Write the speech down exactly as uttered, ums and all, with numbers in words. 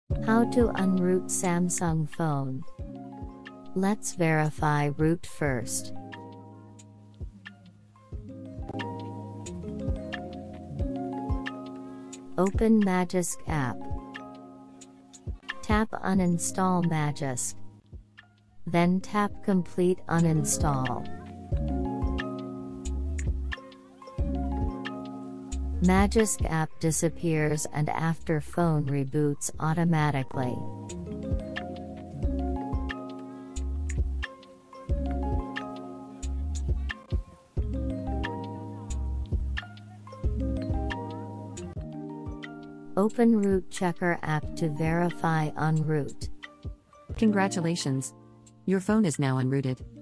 How to unroot Samsung phone. Let's verify root first. Open Magisk app. Tap Uninstall Magisk. Then tap Complete Uninstall. Magisk app disappears and after phone reboots automatically. Open Root Checker app to verify unroot. Congratulations! Your phone is now unrooted.